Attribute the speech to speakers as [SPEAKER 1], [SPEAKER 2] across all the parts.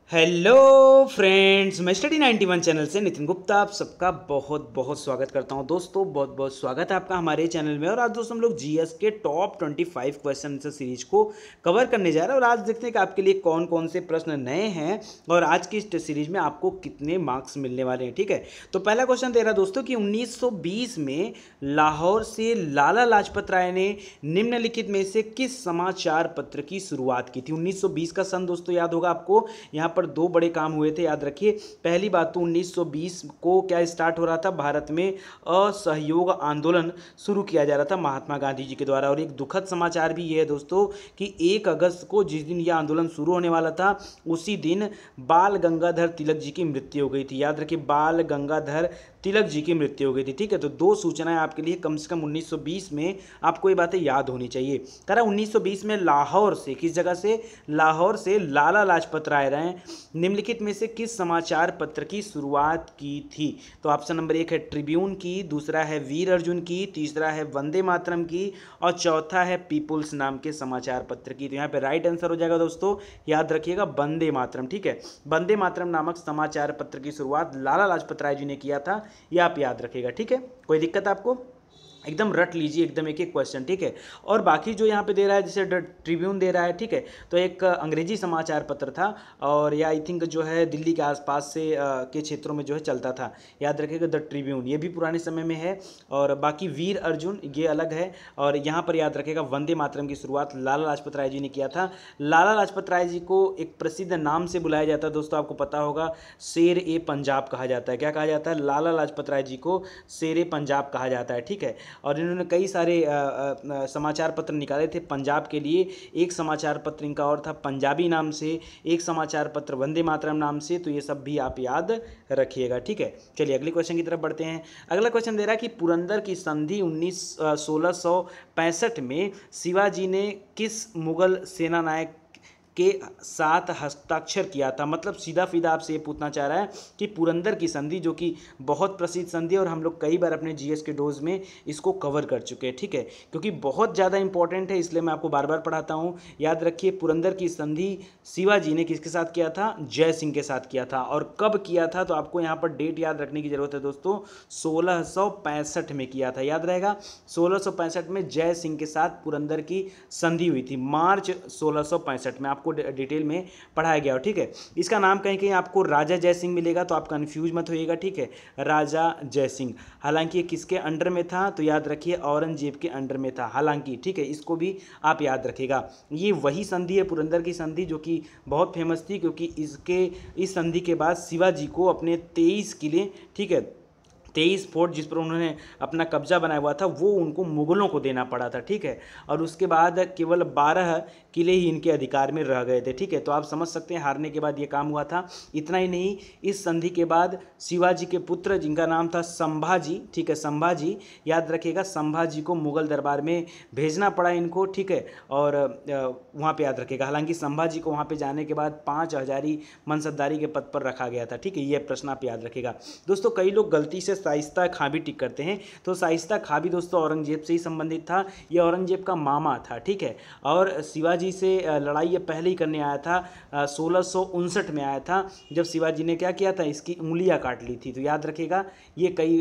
[SPEAKER 1] Hello friends, मैं study 91 channel से नितिन गुप्ता आप सबका बहुत बहुत स्वागत करता हूं। दोस्तों बहुत बहुत स्वागत है आपका हमारे चैनल में। और आज दोस्तों हम लोग जीएस के टॉप 25 क्वेश्चन आंसर सीरीज को कवर करने जा रहे हैं। और आज देखते हैं कि आपके लिए कौन कौन से प्रश्न नए हैं और आज की इस सीरीज में आपको कितने मार्क्स मिलने वाले हैं। ठीक है, तो पहला क्वेश्चन दे रहा दोस्तों कि 1920 में लाहौर से लाला लाजपत राय ने निम्नलिखित में से किस समाचार पत्र की शुरुआत की थी। 1920 का सन दोस्तों याद होगा आपको। यहाँ पर दो बड़े काम हुए थे, याद रखिए। पहली बात तो 1920 को क्या स्टार्ट हो रहा था, भारत में असहयोग आंदोलन शुरू किया जा रहा था महात्मा गांधी जी के द्वारा। और एक दुखद समाचार भी ये है दोस्तों कि 1 अगस्त को जिस दिन यह आंदोलन शुरू होने वाला था उसी दिन बाल गंगाधर तिलक जी की मृत्यु हो गई थी। याद रखिए, बाल गंगाधर तिलक जी की मृत्यु हो गई थी। ठीक है, तो दो सूचनाएं आपके लिए कम से कम 1920 में आपको ये बातें याद होनी चाहिए। कह रहा 1920 में लाहौर से, किस जगह से, लाहौर से लाला लाजपत राय ने निम्नलिखित में से किस समाचार पत्र की शुरुआत की थी। तो ऑप्शन नंबर 1 है ट्रिब्यून की, दूसरा है वीर अर्जुन की, तीसरा है वंदे मातरम की और चौथा है पीपुल्स नाम के समाचार पत्र की। तो यहाँ पे राइट आंसर हो जाएगा दोस्तों, याद रखिएगा, वंदे मातरम। ठीक है, वंदे मातरम नामक समाचार पत्र की शुरुआत लाला लाजपत राय जी ने किया था, यह आप याद रखिएगा। ठीक है, कोई दिक्कत आपको, एकदम रट लीजिए एकदम एक एक क्वेश्चन। ठीक है, और बाकी जो यहाँ पे दे रहा है जैसे ट्रिब्यून दे रहा है, ठीक है, तो एक अंग्रेजी समाचार पत्र था और या आई थिंक जो है दिल्ली के आसपास से के क्षेत्रों में जो है चलता था, याद रखिएगा द ट्रिब्यून, ये भी पुराने समय में है। और बाकी वीर अर्जुन ये अलग है। और यहाँ पर याद रखिएगा वंदे मातरम की शुरुआत लाला लाजपत राय जी ने किया था। लाला लाजपत राय जी को एक प्रसिद्ध नाम से बुलाया जाता है दोस्तों, आपको पता होगा, शेर ए पंजाब कहा जाता है। क्या कहा जाता है, लाला लाजपत राय जी को शेर ए पंजाब कहा जाता है। ठीक है, और इन्होंने कई सारे समाचार पत्र निकाले थे पंजाब के लिए। एक समाचार पत्र इनका और था पंजाबी नाम से, एक समाचार पत्र वंदे मातरम नाम से। तो ये सब भी आप याद रखिएगा। ठीक है, चलिए अगले क्वेश्चन की तरफ बढ़ते हैं। अगला क्वेश्चन दे रहा है कि पुरंदर की संधि 1665 में शिवाजी ने किस मुगल सेना नायक के साथ हस्ताक्षर किया था। मतलब सीधा सीधा आपसे ये पूछना चाह रहा है कि पुरंदर की संधि, जो कि बहुत प्रसिद्ध संधि है और हम लोग कई बार अपने जीएस के डोज में इसको कवर कर चुके हैं। ठीक है, क्योंकि बहुत ज़्यादा इंपॉर्टेंट है इसलिए मैं आपको बार बार पढ़ाता हूँ। याद रखिए, पुरंदर की संधि शिवाजी ने किसके साथ किया था, जय सिंह के साथ किया था। और कब किया था, तो आपको यहाँ पर डेट याद रखने की जरूरत है दोस्तों, 1665 में किया था। याद रहेगा, 1665 में जय सिंह के साथ पुरंदर की संधि हुई थी, मार्च 1665 में आपको डिटेल में पढ़ाया गया हो। ठीक है, इसका नाम कहीं कहीं आपको राजा जय सिंह मिलेगा, तो आप कंफ्यूज मत होइएगा। ठीक है, राजा जय सिंह। हालांकि ये किसके अंडर में था, तो याद रखिए औरंगजेब के अंडर में था हालांकि। ठीक है, इसको भी आप याद रखिएगा। ये वही संधि है, पुरंदर की संधि, जो कि बहुत फेमस थी क्योंकि इस संधि के बाद शिवाजी को अपने 23 किले, ठीक है, 23 फोर्ट जिस पर उन्होंने अपना कब्जा बनाया हुआ था, वो उनको मुगलों को देना पड़ा था। ठीक है, और उसके बाद केवल 12 किले ही इनके अधिकार में रह गए थे। ठीक है, तो आप समझ सकते हैं हारने के बाद ये काम हुआ था। इतना ही नहीं, इस संधि के बाद शिवाजी के पुत्र जिनका नाम था संभाजी, ठीक है, संभाजी, याद रखिएगा, संभाजी को मुगल दरबार में भेजना पड़ा इनको। ठीक है, और वहाँ पे याद रखिएगा, हालांकि संभाजी को वहाँ पे जाने के बाद 5 हजारी मनसबदारी के पद पर रखा गया था। ठीक है, ये प्रश्न आप याद रखिएगा दोस्तों। कई लोग गलती से शाइस्ता खां भी टिक करते हैं, तो शाइस्ता खां भी दोस्तों औरंगजेब से ही संबंधित था, यह औरंगजेब का मामा था। ठीक है, और शिवाजी से लड़ाई ये पहले ही करने आया था, 1659 में आया था, जब शिवाजी ने क्या किया था, इसकी उंगलियां काट ली थी। तो याद रखिएगा, ये कई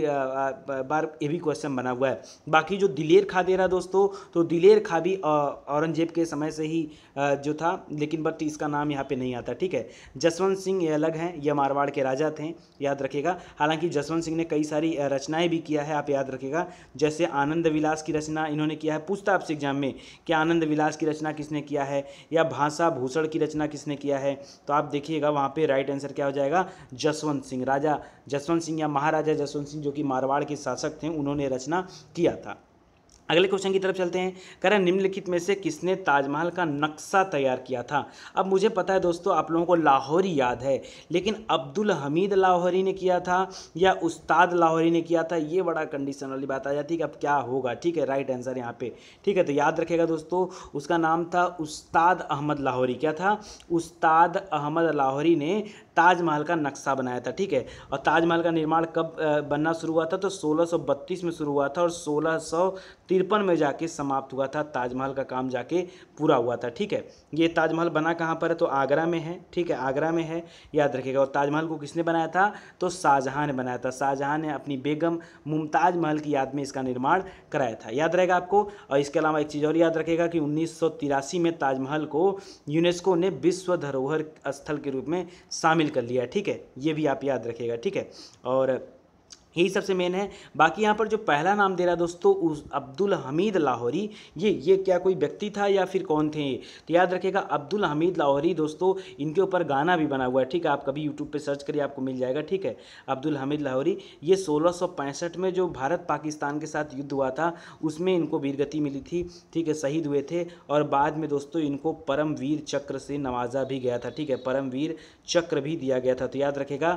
[SPEAKER 1] बार ये भी क्वेश्चन बना हुआ है। बाकी जो दिलेर खां दे रहा दोस्तों, तो दिलेर खां भी औरंगजेब के समय से ही जो था, लेकिन बट इसका नाम यहाँ पे नहीं आता। ठीक है, जसवंत सिंह ये अलग हैं, ये मारवाड़ के राजा थे, याद रखिएगा। हालांकि जसवंत सिंह ने कई सारी रचनाएं भी किया है, आप याद रखिएगा, जैसे आनंद विलास की रचना इन्होंने किया है। पूछता आपसे एग्जाम में कि आनंद विलास की रचना किसने किया है या भाषा भूषण की रचना किसने किया है, तो आप देखिएगा वहाँ पे राइट आंसर क्या हो जाएगा, जसवंत सिंह, राजा जसवंत सिंह या महाराजा जसवंत सिंह, जो कि मारवाड़ के शासक थे, उन्होंने रचना किया था। अगले क्वेश्चन की तरफ चलते हैं। कह रहा है निम्नलिखित में से किसने ताजमहल का नक्शा तैयार किया था। अब मुझे पता है दोस्तों आप लोगों को लाहौरी याद है, लेकिन अब्दुल हमीद लाहौरी ने किया था या उस्ताद लाहौरी ने किया था, ये बड़ा कंडीशन वाली बात आ जाती है कि अब क्या होगा। ठीक है, राइट आंसर यहाँ पे। ठीक है, तो याद रखेगा दोस्तों, उसका नाम था उस्ताद अहमद लाहौरी। क्या था, उस्ताद अहमद लाहौरी ने ताजमहल का नक्शा बनाया था। ठीक है, और ताजमहल का निर्माण कब बनना शुरू हुआ था, तो 1632 में शुरू हुआ था और 1663 1953 में जाके समाप्त हुआ था, ताजमहल का काम जाके पूरा हुआ था। ठीक है, ये ताजमहल बना कहाँ पर है, तो आगरा में है। ठीक है, आगरा में है, याद रखिएगा। और ताजमहल को किसने बनाया था, तो शाहजहां ने बनाया था। शाहजहां ने अपनी बेगम मुमताज महल की याद में इसका निर्माण कराया था, याद रहेगा आपको। और इसके अलावा एक चीज़ और याद रखिएगा कि 1983 में ताजमहल को यूनेस्को ने विश्व धरोहर स्थल के रूप में शामिल कर लिया। ठीक है, ये भी आप याद रखिएगा। ठीक है, और यही सबसे मेन है। बाकी यहाँ पर जो पहला नाम दे रहा है दोस्तों, उस अब्दुल हमीद लाहौरी, ये क्या कोई व्यक्ति था या फिर कौन थे, तो याद रखिएगा अब्दुल हमीद लाहौरी दोस्तों, इनके ऊपर गाना भी बना हुआ है। ठीक है, आप कभी यूट्यूब पे सर्च करिए, आपको मिल जाएगा। ठीक है, अब्दुल हमीद लाहौरी, ये 1665 में जो भारत पाकिस्तान के साथ युद्ध हुआ था उसमें इनको वीरगति मिली थी। ठीक है, शहीद हुए थे, और बाद में दोस्तों इनको परमवीर चक्र से नवाजा भी गया था। ठीक है, परमवीर चक्र भी दिया गया था। तो याद रखेगा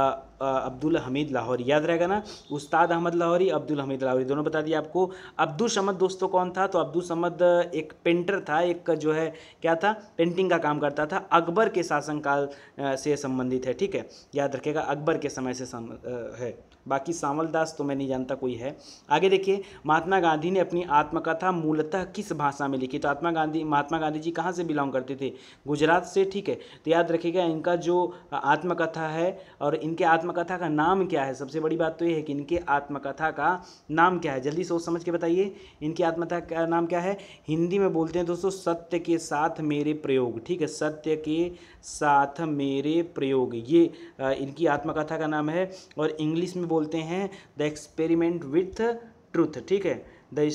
[SPEAKER 1] अब्दुल हमीद लाहौरी, याद रहेगा ना। उस्ताद अहमद लाहौरी, अब्दुल हमीद लाहौरी, दोनों बता दिया आपको। अब्दुल समद दोस्तों कौन था, तो अब्दुल समद एक पेंटर था, एक जो है क्या था, पेंटिंग का काम करता था, अकबर के शासनकाल से संबंधित है। ठीक है, याद रखेगा अकबर के समय से है। बाकी सांवल दास तो मैं नहीं जानता कोई है। आगे देखिए, महात्मा गांधी ने अपनी आत्मकथा मूलतः किस भाषा में लिखी, तो महात्मा गांधी जी कहाँ से बिलोंग करते थे, गुजरात से। ठीक है, तो याद रखिएगा इनका जो आत्मकथा है, और इनके आत्मकथा का नाम क्या है। सबसे बड़ी बात तो ये है कि इनके आत्मकथा का नाम क्या है, जल्दी सोच समझ के बताइए। इनकी आत्मकथा का नाम क्या है, हिंदी में बोलते हैं दोस्तों सत्य के साथ मेरे प्रयोग। ठीक है, सत्य के साथ मेरे प्रयोग, ये इनकी आत्मकथा का नाम है। और इंग्लिश में बोलते हैं द एक्सपेरिमेंट विथ ट्रूथ। ठीक है,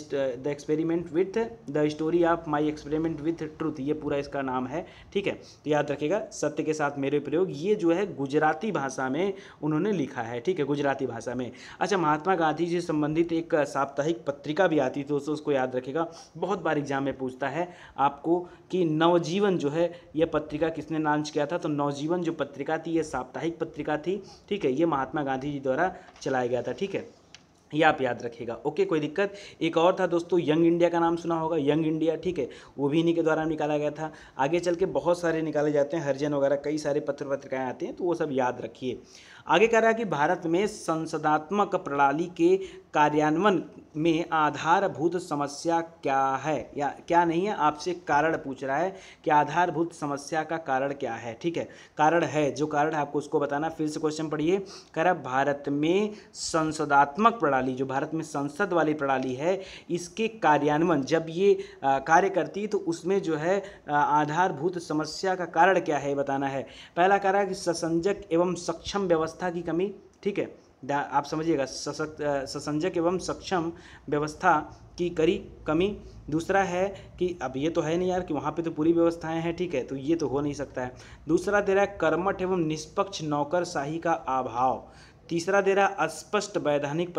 [SPEAKER 1] the experiment with the story of my experiment with truth, ये पूरा इसका नाम है। ठीक है, तो याद रखिएगा सत्य के साथ मेरे प्रयोग, ये जो है गुजराती भाषा में उन्होंने लिखा है। ठीक है, गुजराती भाषा में। अच्छा, महात्मा गांधी जी से संबंधित एक साप्ताहिक पत्रिका भी आती थी दोस्तों, उसको याद रखिएगा, बहुत बार एग्जाम में पूछता है आपको कि नवजीवन जो है यह पत्रिका किसने लॉन्च किया था, तो नवजीवन जो पत्रिका थी ये साप्ताहिक पत्रिका थी। ठीक है, ये महात्मा गांधी जी द्वारा चलाया गया था। ठीक है, ये आप याद रखिएगा। ओके, कोई दिक्कत। एक और था दोस्तों, यंग इंडिया का नाम सुना होगा, यंग इंडिया। ठीक है, वो भी इन्हीं के द्वारा निकाला गया था। आगे चल के बहुत सारे निकाले जाते हैं, हरिजन वगैरह कई सारे पत्रिकाएं आते हैं, तो वो सब याद रखिए। आगे कह रहा है कि भारत में संसदात्मक प्रणाली के कार्यान्वयन में आधारभूत समस्या क्या है, या क्या नहीं है, आपसे कारण पूछ रहा है कि आधारभूत समस्या का कारण क्या है। ठीक है, कारण है, जो कारण है आपको उसको बताना। फिर से क्वेश्चन पढ़िए, कह रहा भारत में संसदात्मक प्रणाली, जो भारत में संसद वाली प्रणाली है, इसके कार्यान्वयन जब ये कार्य करती है तो उसमें जो है आधारभूत समस्या का कारण क्या है बताना है। पहला कह रहा है कि ससंजक एवं सक्षम व्यवस्था की कमी। ठीक है, आप समझिएगा, ससंजक एवं सक्षम व्यवस्था की कमी। दूसरा है कि अब ये तो है नहीं यार कि वहाँ पे तो पूरी व्यवस्थाएं हैं। ठीक है, तो ये तो हो नहीं सकता है। दूसरा दे रहा है कर्मठ एवं निष्पक्ष नौकरशाही का अभाव। तीसरा दे रहा अस्पष्ट वैधानिक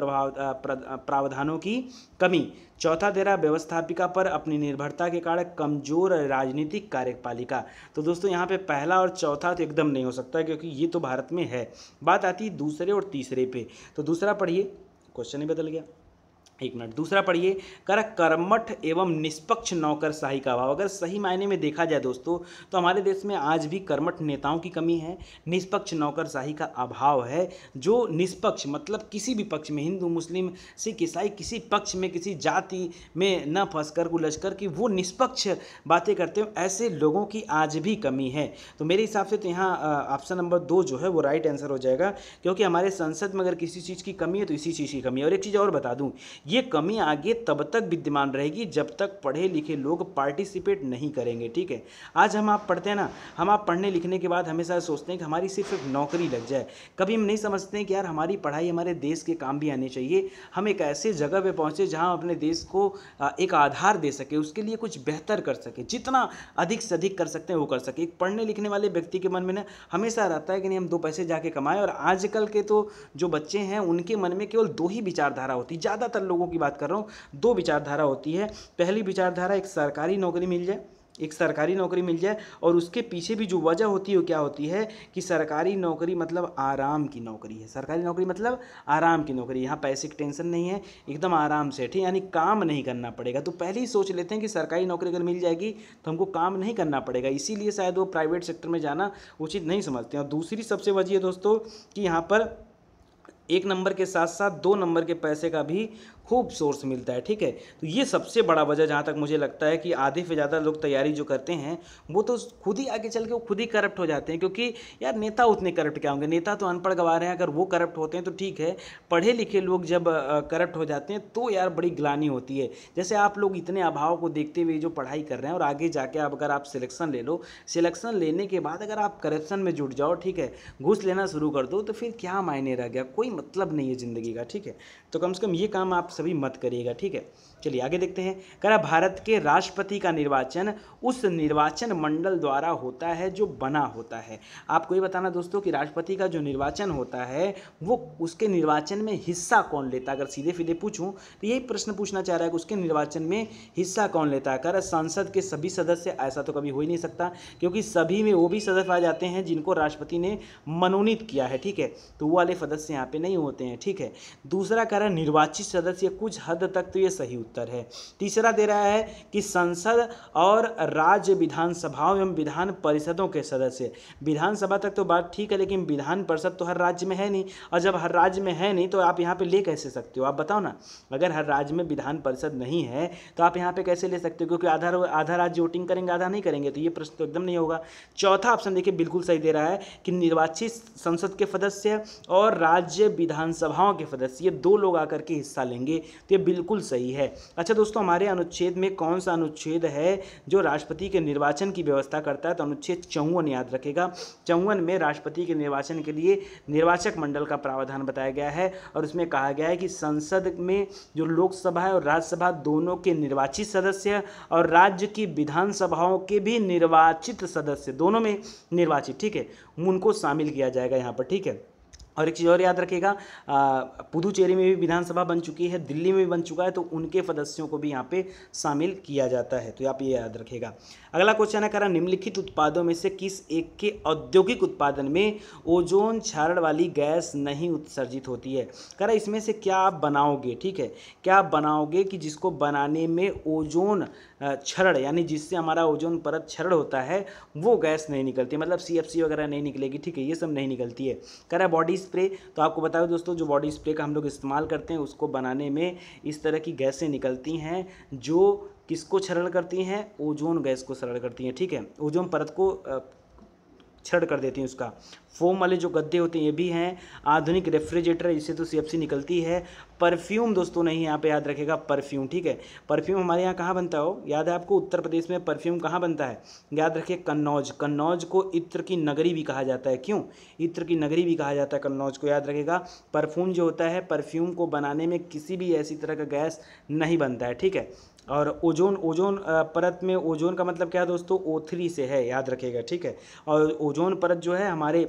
[SPEAKER 1] प्रावधानों की कमी। चौथा दे रहा व्यवस्थापिका पर अपनी निर्भरता के कारण कमजोर राजनीतिक कार्यपालिका। तो दोस्तों यहाँ पे पहला और चौथा तो एकदम नहीं हो सकता, क्योंकि ये तो भारत में है। बात आती है दूसरे और तीसरे पे, तो दूसरा पढ़िए, क्वेश्चन ही बदल गया, एक मिनट। दूसरा पढ़िए, कर कर्मठ एवं निष्पक्ष नौकरशाही का अभाव। अगर सही मायने में देखा जाए दोस्तों, तो हमारे देश में आज भी कर्मठ नेताओं की कमी है, निष्पक्ष नौकरशाही का अभाव है। जो निष्पक्ष मतलब किसी भी पक्ष में, हिंदू मुस्लिम सिख ईसाई, किसी पक्ष में किसी जाति में न फंस कर उलझ कर कि वो निष्पक्ष बातें करते हो, ऐसे लोगों की आज भी कमी है। तो मेरे हिसाब से तो यहाँ ऑप्शन नंबर 2 जो है वो राइट आंसर हो जाएगा, क्योंकि हमारे संसद में अगर किसी चीज़ की कमी है तो इसी चीज़ की कमी है। और एक चीज़ और बता दूँ, ये कमी आगे तब तक विद्यमान रहेगी जब तक पढ़े लिखे लोग पार्टिसिपेट नहीं करेंगे। ठीक है, आज हम आप पढ़ते हैं ना, हम आप पढ़ने लिखने के बाद हमेशा सोचते हैं कि हमारी सिर्फ एक नौकरी लग जाए। कभी हम नहीं समझते हैं कि यार हमारी पढ़ाई हमारे देश के काम भी आनी चाहिए। हम एक ऐसे जगह पे पहुँचे जहाँ अपने देश को एक आधार दे सके, उसके लिए कुछ बेहतर कर सके, जितना अधिक से अधिक कर सकते हैं वो कर सके। एक पढ़ने लिखने वाले व्यक्ति के मन में ना हमेशा रहता है कि नहीं हम 2 पैसे जाके कमाएं। और आजकल के तो जो बच्चे हैं उनके मन में केवल 2 ही विचारधारा होती है, ज़्यादातर लोगों की बात कर रहा हूँ, 2 विचारधारा होती है। पहली विचारधारा एक सरकारी नौकरी मिल जाए, एक सरकारी नौकरी मिल जाए, और उसके पीछे भी जो वजह होती है वो क्या होती है कि सरकारी नौकरी मतलब आराम की नौकरी है। सरकारी नौकरी मतलब आराम की नौकरी, यहाँ पैसे की टेंशन नहीं है, एकदम आराम से, ठीक, यानी काम नहीं करना पड़ेगा। तो पहले ही सोच लेते हैं कि सरकारी नौकरी अगर मिल जाएगी तो हमको काम नहीं करना पड़ेगा, इसीलिए शायद वो प्राइवेट सेक्टर में जाना उचित नहीं समझते हैं। और दूसरी सबसे वजह है दोस्तों कि यहाँ पर 1 नंबर के साथ साथ 2 नंबर के पैसे का भी खूब सोर्स मिलता है। ठीक है, तो ये सबसे बड़ा वजह जहाँ तक मुझे लगता है कि आधे से ज़्यादा लोग तैयारी जो करते हैं वो तो खुद ही आगे चल के वो खुद ही करप्ट हो जाते हैं, क्योंकि यार नेता उतने करप्ट क्या होंगे, नेता तो अनपढ़ गंवा रहे हैं, अगर वो करप्ट होते हैं तो ठीक है, पढ़े लिखे लोग जब करप्ट हो जाते हैं तो यार बड़ी ग्लानि होती है। जैसे आप लोग इतने अभाव को देखते हुए जो पढ़ाई कर रहे हैं और आगे जाके आप अगर आप सिलेक्शन ले लो, सिलेक्शन लेने के बाद अगर आप करप्शन में जुट जाओ, ठीक है, घूस लेना शुरू कर दो, तो फिर क्या मायने रह गया, कोई मतलब नहीं है ज़िंदगी का। ठीक है, तो कम से कम ये काम आप सभी मत करिएगा। ठीक है, चलिए आगे देखते हैं। कह रहा भारत के राष्ट्रपति का निर्वाचन उस निर्वाचन मंडल द्वारा होता है जो बना होता है। आपको ये बताना दोस्तों कि राष्ट्रपति का जो निर्वाचन होता है वो उसके निर्वाचन में हिस्सा कौन लेता है। अगर सीधे सीधे पूछूं तो यही प्रश्न पूछना चाह रहा है कि उसके निर्वाचन में हिस्सा कौन लेता है। कह रहा संसद के सभी सदस्य, ऐसा तो कभी हो ही नहीं सकता, क्योंकि सभी में वो भी सदस्य आ जाते हैं जिनको राष्ट्रपति ने मनोनीत किया है। ठीक है, तो वो वाले सदस्य यहाँ पे नहीं होते हैं। ठीक है, दूसरा कह रहा निर्वाचित सदस्य, कुछ हद तक तो ये सही उत्तर है। तीसरा दे रहा है कि संसद और राज्य विधानसभाओं एवं विधान परिषदों के सदस्य। विधानसभा तक तो बात ठीक है, लेकिन विधान परिषद तो हर राज्य में है नहीं, और जब हर राज्य में है नहीं तो आप यहाँ पे ले कैसे सकते हो, आप बताओ ना। अगर हर राज्य में विधान परिषद नहीं है तो आप यहाँ पे कैसे ले सकते हो, क्योंकि आधा राज्य वोटिंग करेंगे, आधा नहीं करेंगे, तो ये प्रश्न तो एकदम नहीं होगा। चौथा ऑप्शन देखिए बिल्कुल सही दे रहा है कि निर्वाचित संसद के सदस्य और राज्य विधानसभाओं के सदस्य, ये दो लोग आकर के हिस्सा लेंगे, तो ये बिल्कुल सही है। अच्छा दोस्तों, हमारे अनुच्छेद में कौन सा अनुच्छेद है जो राष्ट्रपति के निर्वाचन की व्यवस्था करता है, तो अनुच्छेद 54 याद रखेगा। 54 में राष्ट्रपति के निर्वाचन के लिए निर्वाचक मंडल का प्रावधान बताया गया है, और उसमें कहा गया है कि संसद में जो लोकसभा है और राज्यसभा दोनों के निर्वाचित सदस्य और राज्य की विधानसभाओं के भी निर्वाचित सदस्य, दोनों में निर्वाचित, ठीक है, उनको शामिल किया जाएगा यहाँ पर। ठीक है, और एक चीज़ और याद रखिएगा, पुदुचेरी में भी विधानसभा बन चुकी है, दिल्ली में भी बन चुका है, तो उनके सदस्यों को भी यहाँ पे शामिल किया जाता है, तो आप ये याद रखिएगा। अगला क्वेश्चन है, कह रहा निम्नलिखित उत्पादों में से किस एक के औद्योगिक उत्पादन में ओजोन क्षरण वाली गैस नहीं उत्सर्जित होती है। कह रहा इसमें से क्या आप बनाओगे, ठीक है, क्या आप बनाओगे कि जिसको बनाने में ओजोन क्षरण, यानी जिससे हमारा ओजोन परत क्षरण होता है, वो गैस नहीं निकलती, मतलब CFC वगैरह नहीं निकलेगी। ठीक है, ये सब नहीं निकलती है। कह रहा है बॉडी स्प्रे, तो आपको बताओ दोस्तों, जो बॉडी स्प्रे का हम लोग इस्तेमाल करते हैं उसको बनाने में इस तरह की गैसें निकलती हैं जो किसको क्षरण करती हैं, ओजोन गैस को क्षरण करती हैं। ठीक है, ओजोन परत को क्षरण कर देती हैं उसका। फोम वाले जो गद्दे होते हैं ये भी हैं। आधुनिक रेफ्रिजरेटर, इससे तो CFC निकलती है। परफ्यूम दोस्तों नहीं, यहाँ पे याद रखेगा परफ्यूम। ठीक है, परफ्यूम हमारे यहाँ कहाँ बनता हो, याद है आपको, उत्तर प्रदेश में परफ्यूम कहाँ बनता है, याद रखिए कन्नौज। कन्नौज को इत्र की नगरी भी कहा जाता है। क्यों इत्र की नगरी भी कहा जाता है कन्नौज को, याद रखेगा। परफ्यूम जो होता है, परफ्यूम को बनाने में किसी भी ऐसी तरह का गैस नहीं बनता है। ठीक है, और ओजोन परत में ओजोन का मतलब क्या है दोस्तों, O3 से है, याद रखिएगा। ठीक है, और ओजोन परत जो है हमारे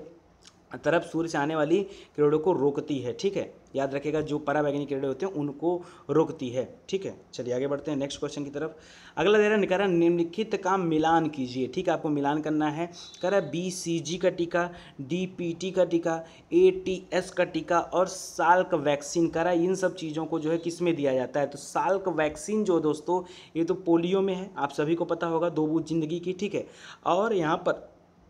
[SPEAKER 1] तरफ सूर्य से आने वाली किरणों को रोकती है। ठीक है, याद रखिएगा, जो पराबैंगनी किरणें होती हैं उनको रोकती है। ठीक है, चलिए आगे बढ़ते हैं नेक्स्ट क्वेश्चन की तरफ। अगला दे रहा है, कह रहा निम्नलिखित का मिलान कीजिए। ठीक है, आपको मिलान करना है। कह रहा BCG का टीका, DPT का टीका, ATS का टीका और साल्क वैक्सीन। कह रहा इन सब चीज़ों को जो है किस में दिया जाता है, तो साल्क वैक्सीन जो दोस्तों ये तो पोलियो में है, आप सभी को पता होगा, 2 बूंद जिंदगी की। ठीक है, और यहाँ पर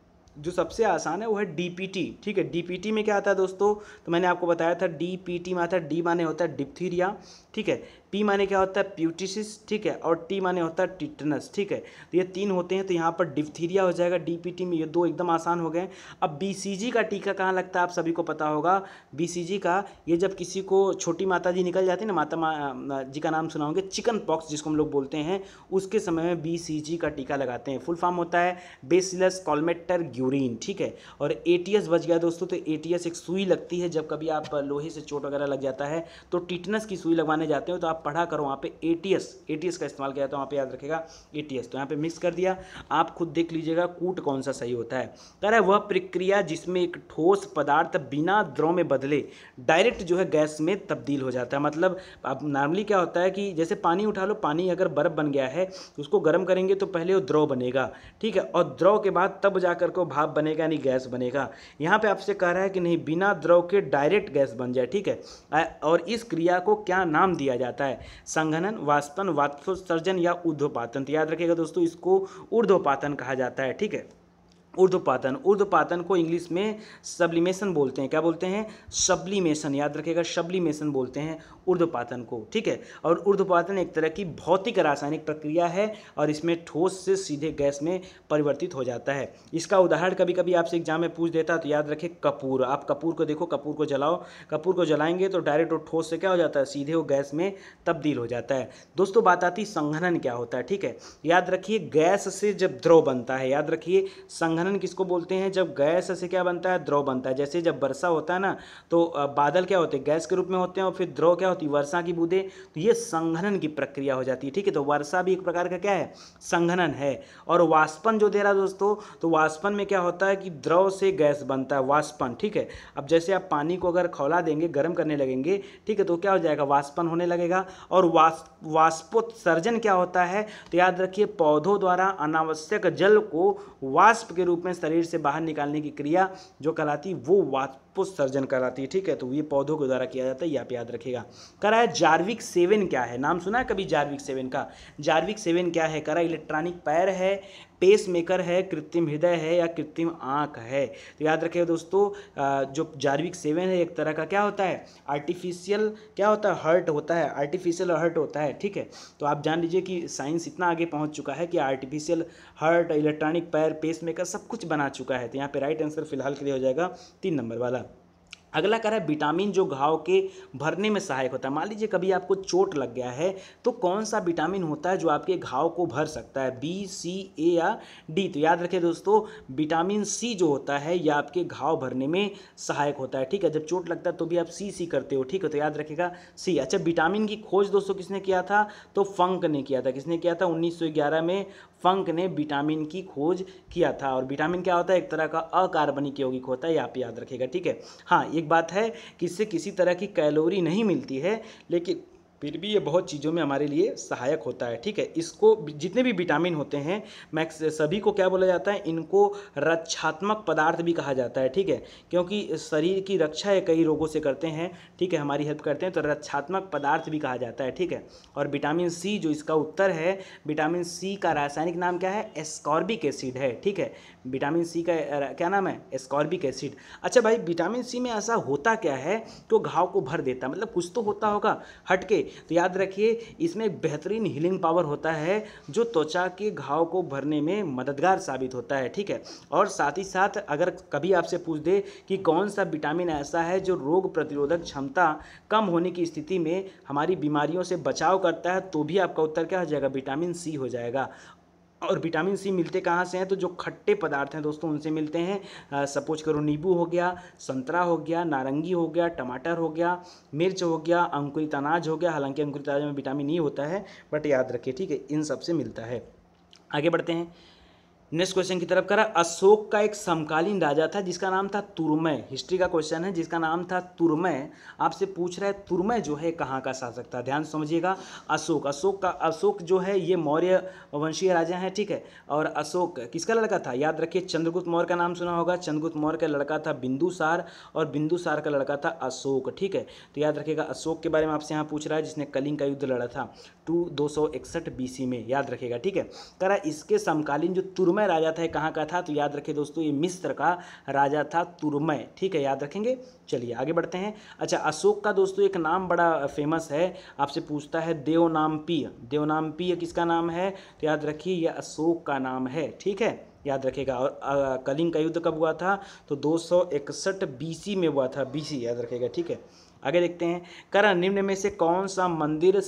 [SPEAKER 1] जो सबसे आसान है वो है DPT। ठीक है, DPT में क्या आता है दोस्तों, तो मैंने आपको बताया था DPT में आता है, D माने होता है डिप्थीरिया, ठीक है, P माने क्या होता है प्यूटिसिस, ठीक है, और T माने होता है टिटनस। ठीक है, तो ये 3 होते हैं, तो यहाँ पर डिप्थीरिया हो जाएगा DPT में, ये 2 एकदम आसान हो गए। अब BCG का टीका कहाँ लगता है, आप सभी को पता होगा। BCG का ये जब किसी को छोटी माता जी निकल जाती है ना, माता जी का नाम सुना होंगे, चिकन पॉक्स जिसको हम लोग बोलते हैं, उसके समय में BCG का टीका लगाते हैं। फुल फॉर्म होता है बेसिलस कॉलमेटर ग्यूरिन। ठीक है, और ATS बच गया दोस्तों, तो ATS एक सुई लगती है, जब कभी आप लोहे से चोट वगैरह लग जाता है तो टिटनस की सुई लगवाने जाते हो, तो आप पढ़ा करो वहाँ पे ATS का इस्तेमाल किया जाता है, वहाँ पे याद रखेगा ATS। तो यहाँ पे मिक्स कर दिया, आप खुद देख लीजिएगा कूट कौन सा सही होता है। कह रहा है वह प्रक्रिया जिसमें एक ठोस पदार्थ बिना द्रव में बदले डायरेक्ट जो है गैस में तब्दील हो जाता है। मतलब अब नॉर्मली क्या होता है कि जैसे पानी उठा लो, पानी अगर बर्फ़ बन गया है तो उसको गर्म करेंगे तो पहले वो द्रव बनेगा, ठीक है, और द्रव के बाद तब जाकर के भाप बनेगा, यानी गैस बनेगा। यहाँ पे आपसे कह रहा है कि नहीं, बिना द्रव के डायरेक्ट गैस बन जाए। ठीक है, और इस क्रिया को क्या नाम दिया जाता है, संघनन, वाष्पन, वाष्पोत्सर्जन या ऊर्ध्वपातन। तो याद रखिएगा दोस्तों, इसको ऊर्ध्वपातन कहा जाता है। ठीक है, ऊर्ध्वपातन, ऊर्ध्वपातन को इंग्लिश में सब्लिमेशन बोलते हैं। क्या बोलते हैं? सब्लिमेशन, याद रखिएगा, सब्लिमेशन बोलते हैं ऊर्ध्वपातन को, ठीक है। और ऊर्ध्वपातन एक तरह की भौतिक रासायनिक प्रक्रिया है और इसमें ठोस से सीधे गैस में परिवर्तित हो जाता है। इसका उदाहरण कभी कभी आपसे एग्जाम में पूछ देता है, तो याद रखिए कपूर। आप कपूर को देखो, कपूर को जलाओ, कपूर को जलाएंगे तो डायरेक्ट वो ठोस से क्या हो जाता है, सीधे वो गैस में तब्दील हो जाता है। दोस्तों बात आती संघनन क्या होता है, ठीक है। याद रखिए गैस से जब द्रव बनता है, याद रखिए संघनन किसको बोलते हैं, जब गैस से क्या बनता है, द्रव बनता है। जैसे जब वर्षा होता है ना, तो बादल क्या होते हैं, गैस के रूप में होते हैं, और फिर द्रव क्या होती है, वर्षा की बूंदें। तो ये संघनन की प्रक्रिया हो जाती है, ठीक है। तो वर्षा भी एक प्रकार का क्या है, संघनन है। और वाष्पन जो दे रहा दोस्तों, तो वाष्पन में क्या होता है कि द्रव से गैस बनता है, वाष्पन, ठीक है। अब जैसे आप पानी को अगर खौला देंगे, गर्म करने लगेंगे, ठीक है, तो क्या हो जाएगा, वाष्पन होने लगेगा। और वाष्पोत्सर्जन क्या होता है, तो याद रखिए पौधों द्वारा अनावश्यक जल को वाष्प के रूप में शरीर से बाहर निकालने की क्रिया जो कहलाती वो वाष्पोत्सर्जन कहलाती है, ठीक है। तो ये पौधों के द्वारा किया जाता है, ये आप याद रखिएगा। कह रहा है जार्विक 7 क्या है, नाम सुना है कभी जार्विक 7 का? जार्विक 7 क्या है, कह रहा है इलेक्ट्रॉनिक पैर है, पेस मेकर है, कृत्रिम हृदय है, या कृत्रिम आंख है। तो याद रखिएगा दोस्तों, जो जार्विक 7 है एक तरह का क्या होता है, आर्टिफिशियल क्या होता है, हर्ट होता है, आर्टिफिशियल हर्ट होता है, ठीक है। तो आप जान लीजिए कि साइंस इतना आगे पहुंच चुका है कि आर्टिफिशियल हर्ट, इलेक्ट्रॉनिक पैर, पेस मेकर सब कुछ बना चुका है। तो यहाँ पे राइट आंसर फिलहाल के लिए हो जाएगा 3 नंबर वाला। अगला कह रहा है विटामिन जो घाव के भरने में सहायक होता है। मान लीजिए कभी आपको चोट लग गया है, तो कौन सा विटामिन होता है जो आपके घाव को भर सकता है, बी, सी, ए या डी? तो याद रखिए दोस्तों, विटामिन सी जो होता है यह आपके घाव भरने में सहायक होता है, ठीक है। जब चोट लगता है तो भी आप सी करते हो, ठीक है, तो याद रखिएगा सी। अच्छा, विटामिन की खोज दोस्तों किसने किया था, तो फंक ने किया था। किसने किया था? 1911 में फंक ने विटामिन की खोज किया था। और विटामिन क्या होता है, एक तरह का अकार्बनिक यौगिक होता है, ये आप याद रखिएगा, ठीक है। हाँ, एक बात है कि इससे किसी तरह की कैलोरी नहीं मिलती है, लेकिन फिर भी ये बहुत चीज़ों में हमारे लिए सहायक होता है, ठीक है। इसको जितने भी विटामिन होते हैं मैक्स सभी को क्या बोला जाता है, इनको रक्षात्मक पदार्थ भी कहा जाता है, ठीक है, क्योंकि शरीर की रक्षा ये कई रोगों से करते हैं, ठीक है, हमारी हेल्प करते हैं, तो रक्षात्मक पदार्थ भी कहा जाता है, ठीक है। और विटामिन सी जो इसका उत्तर है, विटामिन सी का रासायनिक नाम क्या है, एस्कॉर्बिक एसिड है, ठीक है। विटामिन सी का क्या नाम है, एस्कॉर्बिक एसिड। अच्छा भाई, विटामिन सी में ऐसा होता क्या है तो घाव को भर देता, मतलब कुछ तो होता होगा हटके। तो याद रखिए इसमें एक बेहतरीन हीलिंग पावर होता है जो त्वचा के घाव को भरने में मददगार साबित होता है, ठीक है। और साथ ही साथ अगर कभी आपसे पूछ दे कि कौन सा विटामिन ऐसा है जो रोग प्रतिरोधक क्षमता कम होने की स्थिति में हमारी बीमारियों से बचाव करता है, तो भी आपका उत्तर क्या हो जाएगा, विटामिन सी हो जाएगा। और विटामिन सी मिलते कहाँ से हैं, तो जो खट्टे पदार्थ हैं दोस्तों उनसे मिलते हैं। सपोज करो नींबू हो गया, संतरा हो गया, नारंगी हो गया, टमाटर हो गया, मिर्च हो गया, अंकुरित अनाज हो गया। हालांकि अंकुरित अनाज में विटामिन ई होता है, बट याद रखिए, ठीक है, इन सब से मिलता है। आगे बढ़ते हैं नेक्स्ट क्वेश्चन की तरफ। करा अशोक का एक समकालीन राजा था जिसका नाम था तुरमय। हिस्ट्री का क्वेश्चन है, जिसका नाम था तुरमय। आपसे पूछ रहा है तुरमय जो है कहाँ का शासक था। ध्यान समझिएगा, अशोक जो है ये मौर्य वंशीय राजा है, ठीक है। और अशोक किसका लड़का था, याद रखिए चंद्रगुप्त मौर्य का नाम सुना होगा। चंद्रगुप्त मौर्य का लड़का था बिंदुसार, और बिंदुसार का लड़का था अशोक, ठीक है। तो याद रखिएगा अशोक के बारे में आपसे यहाँ पूछ रहा है, जिसने कलिंग का युद्ध लड़ा था 261 BC में, याद रखिएगा, ठीक है। करा इसके समकालीन जो तुरमय राजा था कहाँ का था, तो याद रखिए दोस्तों ये मिस्र का राजा था तुरमय, ठीक है, याद रखेंगे। चलिए आगे बढ़ते हैं। अच्छा, अशोक का दोस्तों एक नाम बड़ा फेमस है, आपसे पूछता है देवनामपीय। देवनामपीय किसका नाम है, तो याद रखिए यह अशोक का नाम है, ठीक है, याद रखिएगा। और कलिंग का युद्ध कब हुआ था, तो 261 BC में हुआ था, BC, याद रखिएगा, ठीक है। आगे देखते हैं। करा निम्न में से कौन सा मंदिर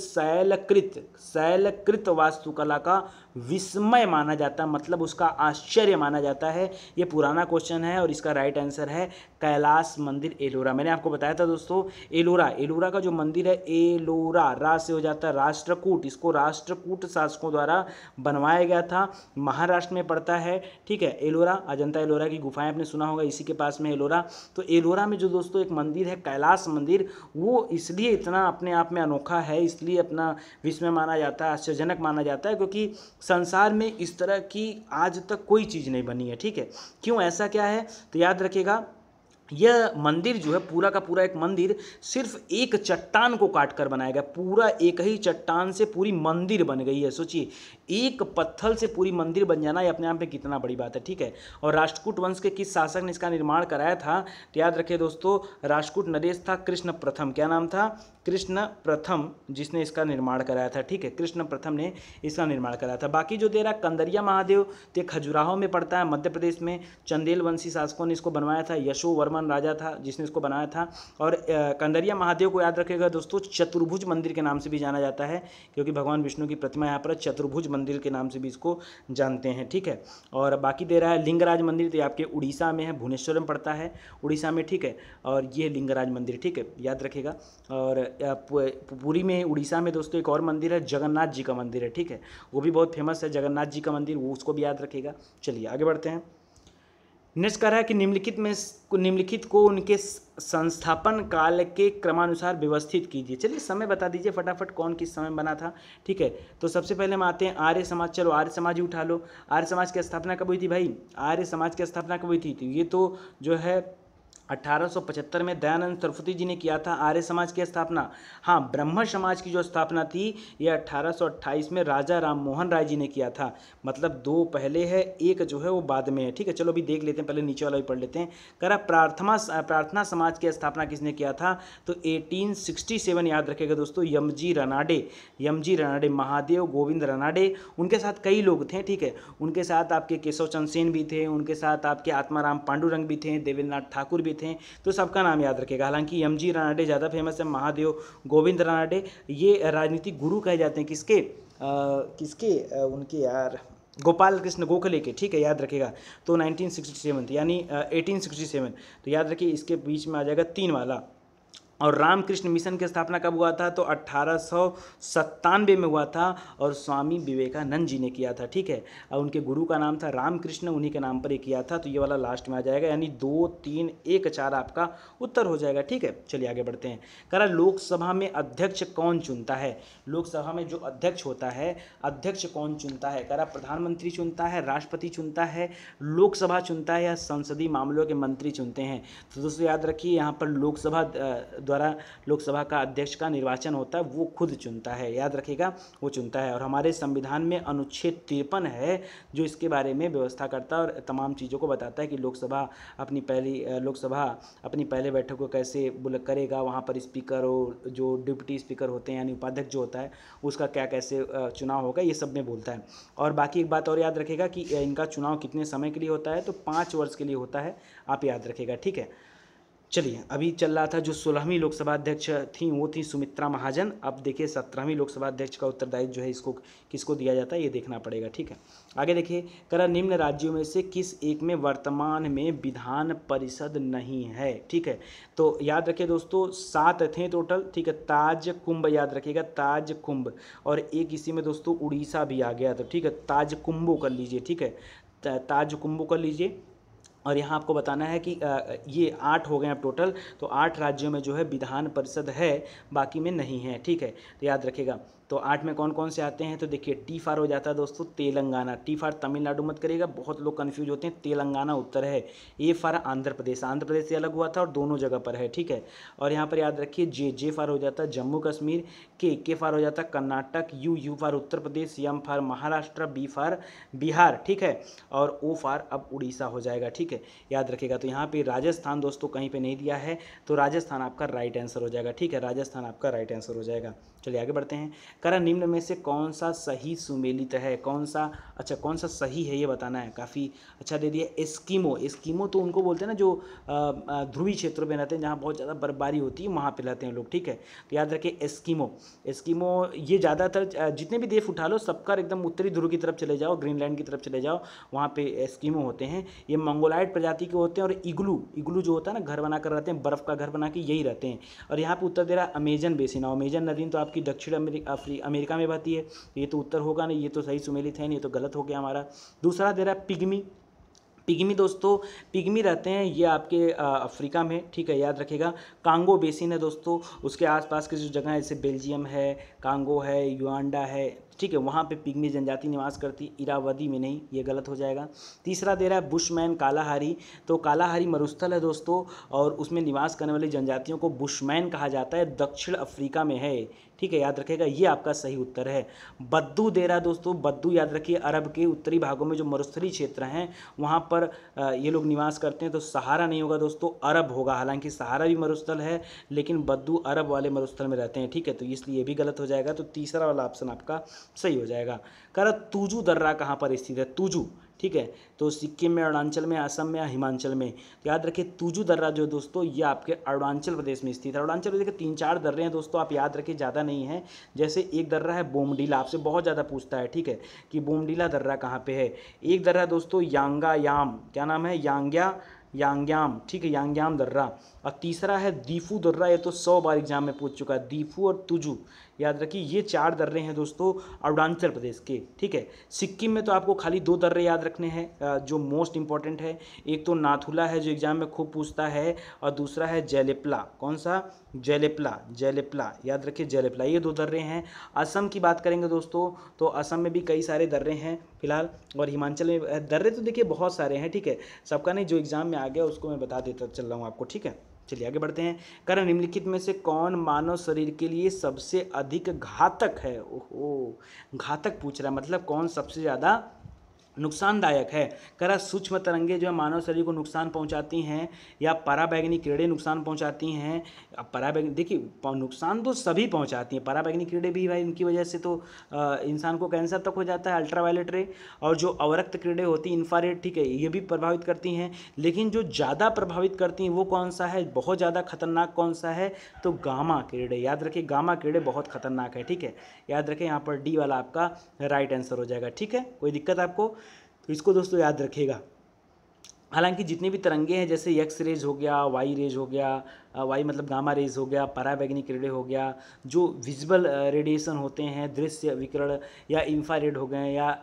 [SPEAKER 1] शैलकृत वास्तुकला का विस्मय माना जाता है, मतलब उसका आश्चर्य माना जाता है। ये पुराना क्वेश्चन है और इसका राइट आंसर है कैलाश मंदिर एलोरा। मैंने आपको बताया था दोस्तों, एलोरा का जो मंदिर है, एलोरा रा से हो जाता है राष्ट्रकूट, इसको राष्ट्रकूट शासकों द्वारा बनवाया गया था, महाराष्ट्र में पड़ता है, ठीक है। एलोरा, अजंता एलोरा की गुफाएं आपने सुना होगा, इसी के पास में एलोरा। तो एलोरा में जो दोस्तों एक मंदिर है कैलाश मंदिर, वो इसलिए इतना अपने आप में अनोखा है, इसलिए अपना विस्मय माना जाता है, आश्चर्यजनक माना जाता है, क्योंकि संसार में इस तरह की आज तक कोई चीज़ नहीं बनी है, ठीक है। क्यों, ऐसा क्या है, तो याद रखिएगा यह मंदिर जो है पूरा का पूरा एक मंदिर सिर्फ एक चट्टान को काट कर बनाया गया, पूरा एक ही चट्टान से पूरी मंदिर बन गई है। सोचिए, एक पत्थर से पूरी मंदिर बन जाना ये अपने आप में कितना बड़ी बात है, ठीक है। और राष्ट्रकूट वंश के किस शासक ने इसका निर्माण कराया था, तो याद रखिए दोस्तों, राष्ट्रकूट नरेश था कृष्ण प्रथम। क्या नाम था? कृष्ण प्रथम, जिसने इसका निर्माण कराया था, ठीक है। कृष्ण प्रथम ने इसका निर्माण कराया था। बाकी जो दे रहा कंदरिया महादेव, तो खजुराहो में पड़ता है, मध्य प्रदेश में। चंदेल वंशी शासकों ने इसको बनवाया था। यशोवर्मन राजा था जिसने इसको बनाया था। और कंदरिया महादेव को याद रखिएगा दोस्तों, चतुर्भुज मंदिर के नाम से भी जाना जाता है, क्योंकि भगवान विष्णु की प्रतिमा यहाँ पर चतुर्भुज मंदिर के नाम से भी इसको जानते हैं, ठीक है। और बाकी दे रहा है लिंगराज मंदिर, तो आपके उड़ीसा में है, भुवनेश्वर में पड़ता है उड़ीसा में, ठीक है। और ये लिंगराज मंदिर, ठीक है, याद रखिएगा। और पुरी में उड़ीसा में दोस्तों एक और मंदिर है, जगन्नाथ जी का मंदिर है, ठीक है। वो भी बहुत फेमस है जगन्नाथ जी का मंदिर, वो उसको भी याद रखिएगा। चलिए आगे बढ़ते हैं। नेक्स्ट कह रहा है कि निम्नलिखित को उनके संस्थापन काल के क्रमानुसार व्यवस्थित कीजिए। चलिए समय बता दीजिए फटाफट, कौन किस समय बना था, ठीक है। तो सबसे पहले हम आते हैं आर्य समाज। चलो आर्य समाज ही उठा लो। आर्य समाज की स्थापना कब हुई थी भाई? आर्य समाज की स्थापना कब हुई थी? तो ये तो जो है 1875 में दयानंद सरस्वती जी ने किया था आर्य समाज की स्थापना। हाँ, ब्रह्म समाज की जो स्थापना थी ये 1828 में राजा राम मोहन राय जी ने किया था। मतलब दो पहले है, एक जो है वो बाद में है, ठीक है। चलो अभी देख लेते हैं, पहले नीचे वाला भी पढ़ लेते हैं। करा प्रार्थना समाज की स्थापना किसने किया था? तो 1867, याद रखेगा दोस्तों, यमजी रनाडे, महादेव गोविंद रनाडे, उनके साथ कई लोग थे, ठीक है। उनके साथ आपके केशव चंद्र सेन भी थे, उनके साथ आपके आत्माराम पांडुरंग भी थे, देवेंद्रनाथ ठाकुर भी थे, तो सबका नाम याद रखेगा। हालांकि एमजी रनाडे ज़्यादा फेमस है, महादेव गोविंद रनाडे ये राजनीतिक गुरु कहे जाते हैं। किसके उनके यार गोपाल कृष्ण गोखले के, ठीक है, याद रखेगा। तो 1967 थी, यानी 1867, तो याद रखिए इसके बीच में आ जाएगा 3 वाला। और रामकृष्ण मिशन की स्थापना कब हुआ था? तो 1897 में हुआ था, और स्वामी विवेकानंद जी ने किया था, ठीक है। और उनके गुरु का नाम था रामकृष्ण, उन्हीं के नाम पर ये किया था। तो ये वाला लास्ट में आ जाएगा, यानी 2, 3, 1, 4 आपका उत्तर हो जाएगा, ठीक है। चलिए आगे बढ़ते हैं। कह रहा लोकसभा में अध्यक्ष कौन चुनता है? लोकसभा में जो अध्यक्ष होता है, अध्यक्ष कौन चुनता है? कह रहा प्रधानमंत्री चुनता है, राष्ट्रपति चुनता है, लोकसभा चुनता है, या संसदीय मामलों के मंत्री चुनते हैं? तो दोस्तों याद रखिए, यहाँ पर लोकसभा द्वारा लोकसभा का अध्यक्ष का निर्वाचन होता है, वो खुद चुनता है, याद रखिएगा, वो चुनता है। और हमारे संविधान में अनुच्छेद 53 है जो इसके बारे में व्यवस्था करता है और तमाम चीज़ों को बताता है कि लोकसभा अपनी पहले बैठक को कैसे करेगा, वहाँ पर स्पीकर और जो डिप्टी स्पीकर होते हैं यानी उपाध्यक्ष जो होता है उसका क्या कैसे चुनाव होगा, ये सब में बोलता है। और बाकी एक बात और याद रखेगा कि इनका चुनाव कितने समय के लिए होता है? तो 5 वर्ष के लिए होता है, आप याद रखेगा, ठीक है। चलिए अभी चल रहा था जो 16वीं लोकसभा अध्यक्ष थी वो थी सुमित्रा महाजन। अब देखिए 17वीं लोकसभा अध्यक्ष का उत्तरदायित्व जो है इसको किसको दिया जाता है ये देखना पड़ेगा, ठीक है। आगे देखिए, करा निम्न राज्यों में से किस एक में वर्तमान में विधान परिषद नहीं है, ठीक है। तो याद रखिए दोस्तों 7 थे टोटल, ठीक है। ताज कुंभ याद रखिएगा, ताज कुंभ, और एक इसी में दोस्तों उड़ीसा भी आ गया था, ठीक है। ताज कुंभो कर लीजिए, ठीक है, ताज कुंभो कर लीजिए। और यहाँ आपको बताना है कि ये 8 हो गए अब टोटल, तो 8 राज्यों में जो है विधान परिषद है, बाकी में नहीं है, ठीक है। तो याद रखिएगा, तो 8 में कौन कौन से आते हैं? तो देखिए टी फार हो जाता है दोस्तों तेलंगाना, टी फार तमिलनाडु मत करिएगा, बहुत लोग कंफ्यूज होते हैं, तेलंगाना उत्तर है। ए फार आंध्र प्रदेश से अलग हुआ था और दोनों जगह पर है, ठीक है। और यहाँ पर याद रखिए जे फार हो जाता है जम्मू कश्मीर, के फार हो जाता है Karnataka, U for Uttar Pradesh, M for Maharashtra, B for Bihar, ठीक है। और ओ फार अब उड़ीसा हो जाएगा, ठीक है, याद रखिएगा। तो यहाँ पे राजस्थान दोस्तों कहीं पे नहीं दिया है, तो राजस्थान आपका राइट आंसर हो जाएगा, ठीक है, राजस्थान आपका राइट आंसर हो जाएगा। चलिए आगे बढ़ते हैं। करा निम्न में से कौन सा सही सुमेलित है, कौन सा सही है ये बताना है। काफ़ी अच्छा दे दिया, एस्कीमो तो उनको बोलते हैं ना जो ध्रुवीय क्षेत्रों में रहते हैं जहाँ बहुत ज़्यादा बर्फबारी होती है, वहाँ पे रहते हैं लोग, ठीक है। तो याद रखिए एस्कीमो ये ज़्यादातर जितने भी देश उठा लो सबका एकदम उत्तरी ध्रुव की तरफ चले जाओ, ग्रीनलैंड की तरफ चले जाओ, वहाँ पे एस्कीमो होते हैं। ये मंगोलाइड प्रजाति के होते हैं, और इग्लू जो होता है ना, घर बना कर रहते हैं, बर्फ़ का घर बना के यही रहते हैं। और यहाँ पे उत्तर दे रहा है अमेजन बेसिन, अमेजन नदी तो आपकी दक्षिण अमेरिका में बहती है, ये तो उत्तर होगा नहीं, ये तो सही सुमेलित है नहीं, ये तो गलत हो गया हमारा। दूसरा दे रहा है पिग्मी दोस्तों, पिग्मी रहते हैं ये आपके अफ्रीका में, ठीक है, याद रखिएगा। कांगो बेसिन है दोस्तों, उसके आसपास की जो जगह है जैसे बेल्जियम है, कांगो है, युगांडा है, ठीक है, वहाँ पे पिग्मी जनजाति निवास करती, इरावदी में नहीं, ये गलत हो जाएगा। तीसरा दे रहा है बुशमैन कालाहारी, तो कालाहारी मरुस्थल है दोस्तों और उसमें निवास करने वाली जनजातियों को बुशमैन कहा जाता है, दक्षिण अफ्रीका में है, ठीक है, याद रखेगा, ये आपका सही उत्तर है। बद्दू दे रहा है दोस्तों, बद्दू याद रखिए अरब के उत्तरी भागों में जो मरुस्थलीय क्षेत्र हैं वहाँ पर ये लोग निवास करते हैं, तो सहारा नहीं होगा दोस्तों, अरब होगा, हालांकि सहारा भी मरुस्थल है लेकिन बद्दू अरब वाले मरुस्थल में रहते हैं, ठीक है, तो इसलिए ये भी गलत हो जाएगा, तो तीसरा वाला ऑप्शन आपका सही हो जाएगा। कह तुजू दर्रा कहाँ पर स्थित है, तुजू, ठीक है, तो सिक्किम में, अरुणाचल में, असम में या हिमाचल में, तो याद रखिए तुजू दर्रा जो दोस्तों ये आपके अरुणाचल प्रदेश में स्थित है। अरुणाचल प्रदेश के 3-4 दर्रे हैं दोस्तों, आप याद रखिए, ज़्यादा नहीं है। जैसे एक दर्रा है बोमडीला, आपसे बहुत ज़्यादा पूछता है, ठीक है, कि बोमडीला दर्रा कहाँ पे है। एक दर्रा दोस्तों यांगायाम, क्या नाम है, यांग्याम, ठीक है, यांग्याम दर्रा। और तीसरा है दीफू दर्रा, ये तो 100 बार एग्जाम में पूछ चुका है, दीफू और तुजू, याद रखिए ये 4 दर्रे हैं दोस्तों अरुणाचल प्रदेश के, ठीक है। सिक्किम में तो आपको खाली 2 दर्रे याद रखने हैं जो मोस्ट इंपॉर्टेंट है, एक तो नाथुला है जो एग्जाम में खूब पूछता है, और दूसरा है जैलेपला, कौन सा, जैलेपला, याद रखिए जैलेपला, ये 2 दर्रे हैं। असम की बात करेंगे दोस्तों तो असम में भी कई सारे दर्रे हैं फिलहाल, और हिमाचल में दर्रे तो देखिए बहुत सारे हैं, ठीक है, सबका नहीं, जो एग्जाम में आ गया उसको मैं बता देता चल रहा हूँ आपको, ठीक है। चलिए आगे बढ़ते हैं। कारण निम्नलिखित में से कौन मानव शरीर के लिए सबसे अधिक घातक है, ओहो, घातक पूछ रहा है, मतलब कौन सबसे ज़्यादा नुकसानदायक है। करा सूक्ष्म तरंगे जो है मानव शरीर को नुकसान पहुंचाती हैं, या पराबैंगनी किरणें नुकसान पहुंचाती हैं। अब पराबैंगनी देखिए नुकसान तो सभी पहुंचाती हैं, पराबैंगनी किरणें भी भाई, उनकी वजह से तो इंसान को कैंसर तक हो जाता है, अल्ट्रावायलेट रे, और जो अवरक्त किरणें होती हैं इंफ्रारेड, ठीक है, ये भी प्रभावित करती हैं। लेकिन जो ज़्यादा प्रभावित करती हैं वो कौन सा है, बहुत ज़्यादा खतरनाक कौन सा है, तो गामा किरणें, याद रखिए गामा किरणें बहुत खतरनाक है, ठीक है, याद रखें, यहाँ पर डी वाला आपका राइट आंसर हो जाएगा, ठीक है, कोई दिक्कत आपको, तो इसको दोस्तों याद रखिएगा। हालांकि जितने भी तरंगे हैं जैसे एक्स रेज हो गया, वाई रेज हो गया, वाई मतलब गामा रेज हो गया, पराबैंगनी किरणें हो गया, जो विजुअल रेडिएशन होते हैं, दृश्य विकिरण, या इंफ्रारेड हो गए, या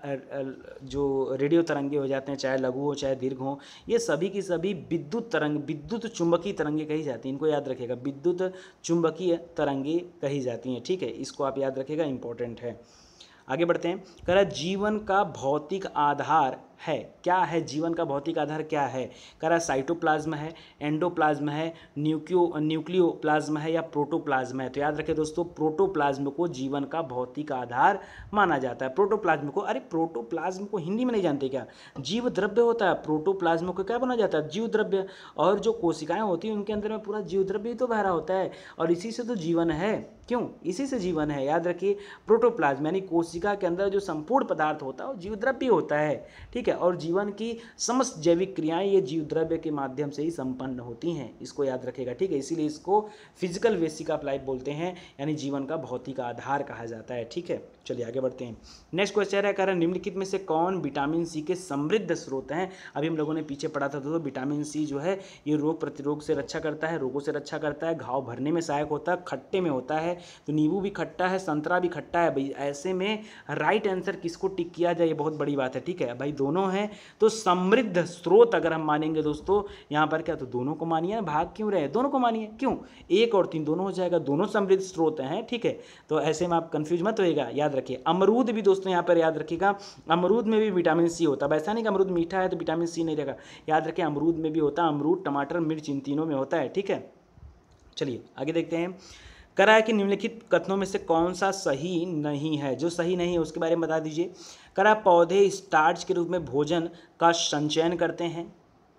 [SPEAKER 1] जो रेडियो तरंगे हो जाते हैं, चाहे लघु हो चाहे दीर्घ हो, ये सभी की सभी विद्युत तरंग, विद्युत चुंबकीय तरंगे कही जाती हैं, इनको याद रखिएगा, विद्युत चुंबकीय तरंगे कही जाती हैं, ठीक है, इसको आप याद रखिएगा, इंपॉर्टेंट है। आगे बढ़ते हैं। कह रहा है जीवन का भौतिक आधार है, क्या है जीवन का भौतिक आधार क्या है। कह रहा है साइटोप्लाज्म है, एंडोप्लाज्म है, न्यूक्लियोप्लाज्म है, या प्रोटोप्लाज्म है। तो याद रखें दोस्तों प्रोटोप्लाज्म को जीवन का भौतिक आधार माना जाता है। प्रोटोप्लाज्म को, अरे प्रोटोप्लाज्म को हिंदी में नहीं जानते क्या, जीव द्रव्य होता है, प्रोटोप्लाज्म को क्या बना जाता है, जीव द्रव्य। और जो कोशिकाएं होती हैं उनके अंदर में पूरा जीव द्रव्य ही तो बह रहा होता है, और इसी से तो जीवन है, क्यों, इसी से जीवन है। याद रखिए प्रोटोप्लाज्म यानी कोशिका के अंदर जो संपूर्ण पदार्थ होता है वो जीव द्रव्य होता है, ठीक है, और जीवन की समस्त जैविक क्रियाएं ये जीव द्रव्य के माध्यम से ही संपन्न होती हैं, इसको याद रखेगा, ठीक है, इसीलिए इसको फिजिकल बेसिक ऑफ लाइफ बोलते हैं, यानी जीवन का भौतिक आधार कहा जाता है, ठीक है। चलिए आगे बढ़ते हैं। नेक्स्ट क्वेश्चन है, कारण निम्नलिखित में से कौन विटामिन सी के समृद्ध स्रोत हैं। अभी हम लोगों ने पीछे पढ़ा था दोस्तों, विटामिन सी जो है ये रोग प्रतिरोध से रक्षा करता है, रोगों से रक्षा करता है, घाव भरने में सहायक होता है, खट्टे में होता है, तो नींबू भी खट्टा है, संतरा भी खट्टा है भाई, ऐसे में राइट आंसर किसको टिक किया जाए, ये बहुत बड़ी बात है, ठीक है भाई, दोनों हैं, तो समृद्ध स्रोत अगर हम मानेंगे दोस्तों यहाँ पर क्या, तो दोनों को मानिए, भाग क्यों रहे, दोनों को मानिए, क्यों, 1 और 3 दोनों हो जाएगा, दोनों समृद्ध स्रोत हैं, ठीक है, तो ऐसे में आप कंफ्यूज मत होइएगा, याद रखिए। अमरूद भी दोस्तों यहाँ पर याद रखिएगा, अमरूद में भी विटामिन सी होता है, वैसा नहीं कि अमरूद मीठा है तो विटामिन सी नहीं रहेगा, याद रखिए अमरूद में भी होता है, अमरूद टमाटर मिर्च इन तीनों में होता है, ठीक है। चलिए आगे देखते हैं। करा है कि निम्नलिखित कथनों में से कौन सा सही नहीं है, जो सही नहीं है उसके बारे में बता दीजिए। करा पौधे स्टार्च के रूप में भोजन का संचयन करते हैं,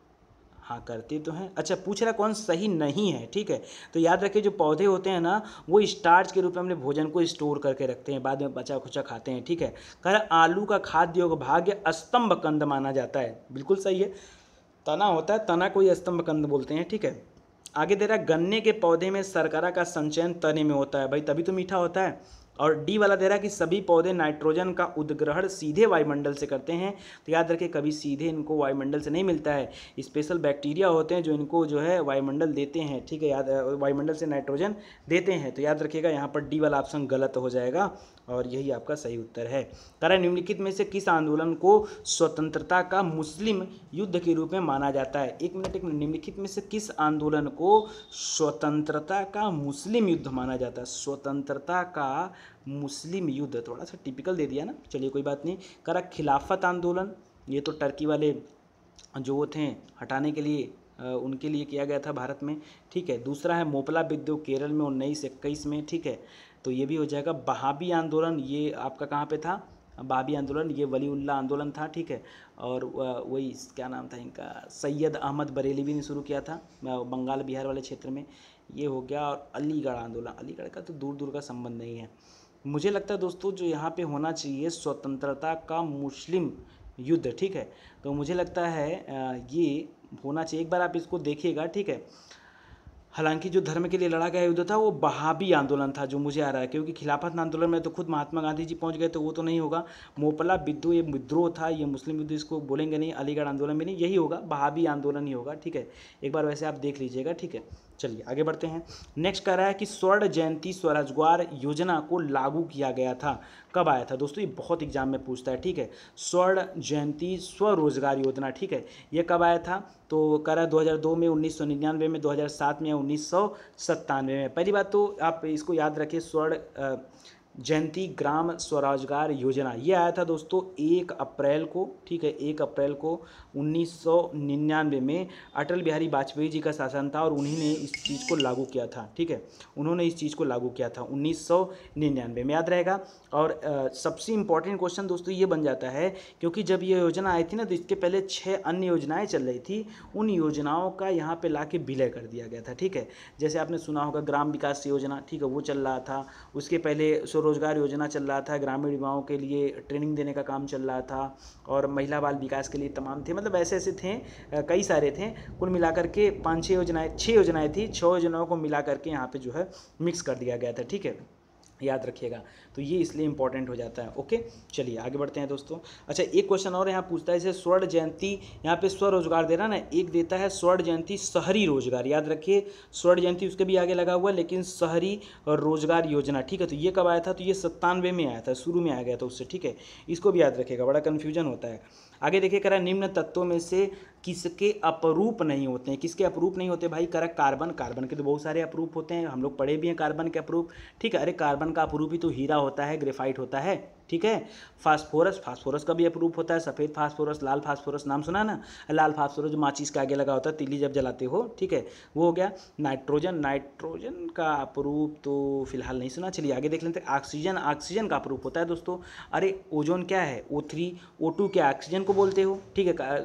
[SPEAKER 1] हाँ करते तो हैं। अच्छा पूछ रहा कौन सही नहीं है, ठीक है, तो याद रखिए जो पौधे होते हैं ना वो स्टार्च के रूप में अपने भोजन को स्टोर करके रखते हैं, बाद में बचा खुचा खाते हैं, ठीक है। कह रहा आलू का खाद्य भाग्य स्तंभ कंद माना जाता है, बिल्कुल सही है, तना होता है, तना को ही स्तंभ कंद बोलते हैं, ठीक है। आगे दे रहा है गन्ने के पौधे में शर्करा का संचयन तने में होता है, भाई तभी तो मीठा होता है। और डी वाला दे रहा है कि सभी पौधे नाइट्रोजन का उद्ग्रहण सीधे वायुमंडल से करते हैं, तो याद रखिए कभी सीधे इनको वायुमंडल से नहीं मिलता है, स्पेशल बैक्टीरिया होते हैं जो इनको जो है वायुमंडल देते हैं, ठीक है, याद वायुमंडल से नाइट्रोजन देते हैं, तो याद रखिएगा यहाँ पर डी वाला ऑप्शन गलत हो जाएगा, और यही आपका सही उत्तर है। कारण निम्नलिखित में से किस आंदोलन को स्वतंत्रता का मुस्लिम युद्ध के रूप में माना जाता है? एक मिनट, निम्नलिखित में से किस आंदोलन को स्वतंत्रता का मुस्लिम युद्ध माना जाता है? स्वतंत्रता का मुस्लिम युद्ध, थोड़ा सा टिपिकल दे दिया ना, चलिए कोई बात नहीं। करा खिलाफत आंदोलन, ये तो टर्की वाले जो वो थे हटाने के लिए उनके लिए किया गया था भारत में, ठीक है। दूसरा है मोपला विद्रोह केरल में 1921 में, ठीक है, तो ये भी हो जाएगा। बहाबी आंदोलन, ये आपका कहाँ पे था? बहाबी आंदोलन ये वलीउल्लाह आंदोलन था, ठीक है। और वही क्या नाम था इनका, सैयद अहमद बरेलवी ने शुरू किया था बंगाल बिहार वाले क्षेत्र में, ये हो गया। और अलीगढ़ आंदोलन, अलीगढ़ का तो दूर दूर का संबंध नहीं है। मुझे लगता है दोस्तों जो यहाँ पे होना चाहिए स्वतंत्रता का मुस्लिम युद्ध, ठीक है, तो मुझे लगता है ये होना चाहिए। एक बार आप इसको देखिएगा, ठीक है। हालांकि जो धर्म के लिए लड़ा गया युद्ध था वो बहाबी आंदोलन था, जो मुझे आ रहा है, क्योंकि खिलाफत आंदोलन में तो खुद महात्मा गांधी जी पहुंच गए, तो वो तो नहीं होगा। मोपला विद्रोह ये विद्रोह था, ये मुस्लिम युद्ध इसको बोलेंगे नहीं। अलीगढ़ आंदोलन में नहीं, यही होगा, बहाबी आंदोलन ही होगा, ठीक है। एक बार वैसे आप देख लीजिएगा, ठीक है। चलिए आगे बढ़ते हैं। नेक्स्ट कह रहा है कि स्वर्ण जयंती स्वरोजगार योजना को लागू किया गया था, कब आया था? दोस्तों ये बहुत एग्जाम में पूछता है, ठीक है। स्वर्ण जयंती स्वरोजगार योजना, ठीक है, ये कब आया था? तो कह रहा है 2002 में, 1999 में, 2007 में, 1997 में। पहली बात तो आप इसको याद रखिए, स्वर्ण जयंती ग्राम स्वरोजगार योजना ये आया था दोस्तों 1 अप्रैल को, ठीक है, 1 अप्रैल को 1999 में अटल बिहारी वाजपेयी जी का शासन था और उन्हीं ने इस चीज़ को लागू किया था, ठीक है। उन्होंने इस चीज़ को लागू किया था 1999 में, याद रहेगा। और सबसे इम्पॉर्टेंट क्वेश्चन दोस्तों ये बन जाता है, क्योंकि जब ये योजना आई थी ना, तो इसके पहले 6 अन्य योजनाएं चल रही थी, उन योजनाओं का यहाँ पे ला के विलय कर दिया गया था, ठीक है। जैसे आपने सुना होगा ग्राम विकास योजना, ठीक है, वो चल रहा था। उसके पहले स्वरोजगार योजना चल रहा था, ग्रामीण युवाओं के लिए ट्रेनिंग देने का काम चल रहा था, और महिला बाल विकास के लिए तमाम थे, मतलब ऐसे ऐसे थे, कई सारे थे। कुल मिलाकर के 5-6 योजनाएं, 6 योजनाएं थी, 6 योजनाओं को मिला करके यहाँ पे जो है मिक्स कर दिया गया था, ठीक है, याद रखिएगा। तो ये इसलिए इंपॉर्टेंट हो जाता है, ओके। चलिए आगे बढ़ते हैं दोस्तों। अच्छा एक क्वेश्चन और यहाँ पूछता है, जैसे स्वर्ण जयंती यहाँ पे स्वरोजगार दे रहा है ना, एक देता है स्वर्ण जयंती शहरी रोजगार, याद रखिए स्वर्ण जयंती उसके भी आगे लगा हुआ है, लेकिन शहरी और रोजगार योजना, ठीक है, तो ये कब आया था? तो ये 97 में आया था, शुरू में आ गया था उससे, ठीक है, इसको भी याद रखिएगा, बड़ा कन्फ्यूजन होता है। आगे देखिए करा निम्न तत्वों में से किसके अपरूप नहीं होते हैं? किसके अपरूप नहीं होते भाई? करा कार्बन, कार्बन के तो बहुत सारे अपरूप होते हैं, हम लोग पढ़े भी हैं कार्बन के अपरूप, ठीक है। अरे कार्बन का अपरूप ही तो हीरा होता है, ग्रेफाइट होता है, ठीक है। फास्फोरस, फास्फोरस का भी अपरूप होता है, सफ़ेद फास्फोरस, लाल फास्फोरस, नाम सुना ना, लाल फास्फोरस जो माचिस के आगे लगा होता है तीली जब जलाते हो, ठीक है, वो हो गया। नाइट्रोजन, नाइट्रोजन का अपरूप तो फिलहाल नहीं सुना, चलिए आगे देख लेते हैं। ऑक्सीजन, ऑक्सीजन का अपरूप होता है दोस्तों। अरे ओजोन क्या है? O3, O2 क्या ऑक्सीजन को बोलते हो, ठीक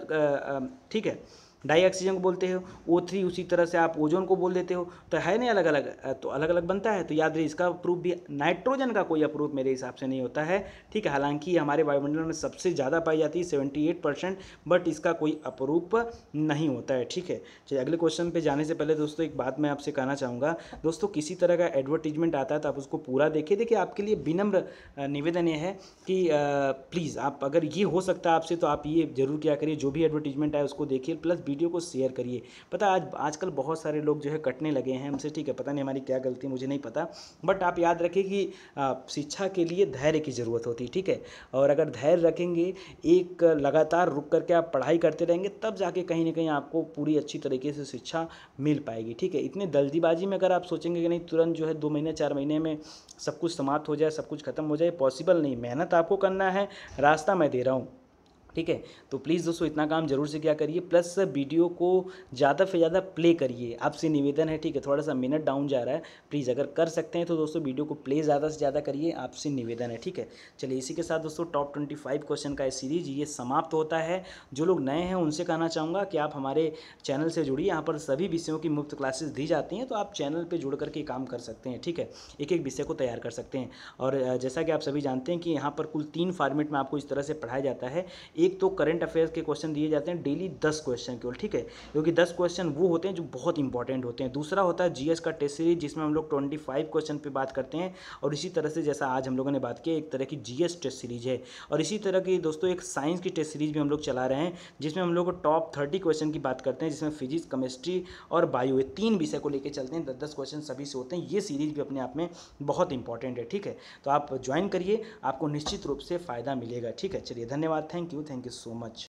[SPEAKER 1] है, ठीक है, डाई ऑक्सीजन को बोलते हो, O3 उसी तरह से आप ओजोन को बोल देते हो, तो है नहीं अलग अलग, तो अलग अलग बनता है, तो याद रहे इसका अप्रूप भी। नाइट्रोजन का कोई अप्रूप मेरे हिसाब से नहीं होता है, ठीक है, हालांकि हमारे वायुमंडल में सबसे ज़्यादा पाई जाती है 78%, बट इसका कोई अप्रूप नहीं होता है, ठीक है। चलिए अगले क्वेश्चन पे जाने से पहले दोस्तों एक बात मैं आपसे कहना चाहूँगा, दोस्तों किसी तरह का एडवर्टीजमेंट आता है तो आप उसको पूरा देखिए। देखिए आपके लिए विनम्र निवेदन ये है कि प्लीज़ आप, अगर ये हो सकता है आपसे, तो आप ये जरूर क्या करिए, जो भी एडवर्टीजमेंट है उसको देखिए, प्लस वीडियो को शेयर करिए। पता है आजकल बहुत सारे लोग जो है कटने लगे हैं हमसे, ठीक है, पता नहीं हमारी क्या गलती, मुझे नहीं पता, बट आप याद रखिए कि शिक्षा के लिए धैर्य की ज़रूरत होती है, ठीक है। और अगर धैर्य रखेंगे, एक लगातार रुक करके आप पढ़ाई करते रहेंगे, तब जाके कहीं ना कहीं आपको पूरी अच्छी तरीके से शिक्षा मिल पाएगी, ठीक है। इतने जल्दीबाजी में अगर आप सोचेंगे कि नहीं तुरंत जो है 2 महीने 4 महीने में सब कुछ समाप्त हो जाए, सब कुछ खत्म हो जाए, पॉसिबल नहीं। मेहनत आपको करना है, रास्ता मैं दे रहा हूँ, ठीक है। तो प्लीज़ दोस्तों इतना काम जरूर से क्या करिए, प्लस वीडियो को ज़्यादा से ज़्यादा प्ले करिए, आपसे निवेदन है, ठीक है। थोड़ा सा मिनट डाउन जा रहा है, प्लीज़ अगर कर सकते हैं तो दोस्तों वीडियो को प्ले ज़्यादा से ज़्यादा करिए, आपसे निवेदन है, ठीक है। चलिए इसी के साथ दोस्तों टॉप 25 क्वेश्चन का सीरीज ये समाप्त होता है। जो लोग नए हैं उनसे कहना चाहूँगा कि आप हमारे चैनल से जुड़िए, यहाँ पर सभी विषयों की मुफ्त क्लासेस दी जाती हैं, तो आप चैनल पर जुड़ करके काम कर सकते हैं, ठीक है, एक एक विषय को तैयार कर सकते हैं। और जैसा कि आप सभी जानते हैं कि यहाँ पर कुल 3 फॉर्मेट में आपको इस तरह से पढ़ाया जाता है। एक तो करंट अफेयर्स के क्वेश्चन दिए जाते हैं डेली 10 क्वेश्चन केवल, ठीक है, क्योंकि 10 क्वेश्चन वो होते हैं जो बहुत इंपॉर्टेंट होते हैं। दूसरा होता है जीएस का टेस्ट सीरीज, जिसमें हम लोग 25 क्वेश्चन पे बात करते हैं, और इसी तरह से जैसा आज हम लोगों ने बात की एक तरह की जीएस टेस्ट सीरीज है। और इसी तरह की दोस्तों एक साइंस की टेस्ट सीरीज भी हम लोग चला रहे हैं, जिसमें हम लोग टॉप 30 क्वेश्चन की बात करते हैं, जिसमें फिजिक्स, केमिस्ट्री और बायो, ये 3 विषय को लेकर चलते हैं। 10-10 क्वेश्चन सभी से होते हैं। ये सीरीज भी अपने आप में बहुत इंपॉर्टेंट है, ठीक है। तो आप ज्वाइन करिए, आपको निश्चित रूप से फ़ायदा मिलेगा, ठीक है। चलिए धन्यवाद, थैंक यू सो मच।